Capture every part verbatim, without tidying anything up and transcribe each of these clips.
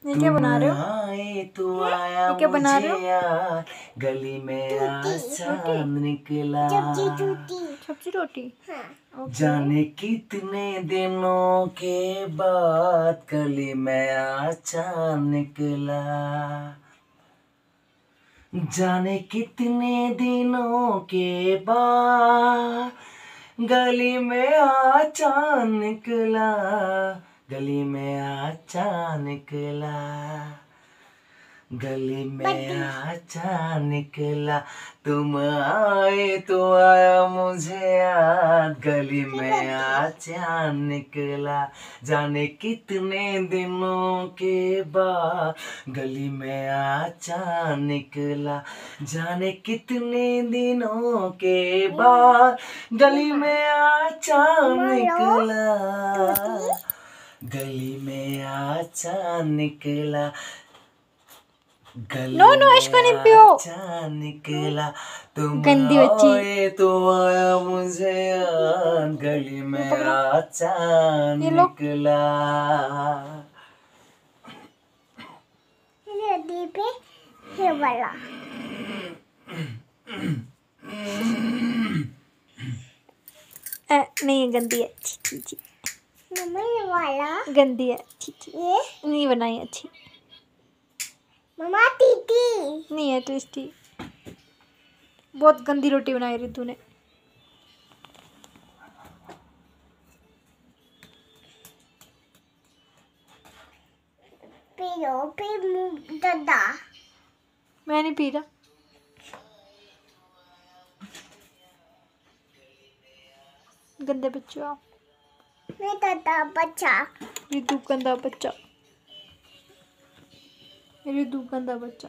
ये क्या बना रहे हो? आए तो आया ये क्या बना रहे हो? मुझे यार, गली में आज चांद निकला। सब्जी रोटी। ओके। जाने कितने दिनों के बाद गली में आज चांद निकला। जाने कितने दिनों के बाद गली में आज चांद निकला। गली में आज चांद निकला। गली में आज चांद निकला। तुम आए तो आया मुझे याद, गली में आज चांद निकला। जाने कितने दिनों के बाद गली में आज चांद निकला। जाने कितने दिनों के बाद गली में आज चांद निकला। गली में आज चांद निकला। नो नो इसको नहीं पियो। चांद निकला। तुम गंदी बच्ची। आए तो आया मुझे याद, गली में आज चांद निकला। नदी पे ये वाला ए, नहीं है, गंदी है। छी छी छी। मम्मा ये वाला गंदी है। छी छी। ये नहीं बनाई अच्छी। मम्मा टीटी नहीं है टेस्टी। बहुत गंदी रोटी बनाई रितु ने। पियो पे मुंह दादा मैं नहीं पी रहा। गंदे बच्चे आओ। मैं दादा बच्चा रितु गंदा बच्चा। रितु गंदा बच्चा।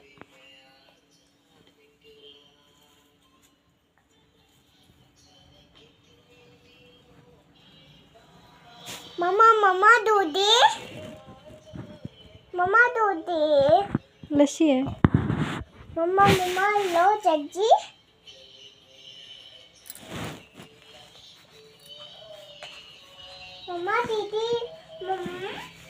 मम्मा मम्मा दूध दे। मम्मा दूध दे। लस्सी है। मम्मा मम्मा लो चज्जी। मम्मा दीदी मम्मा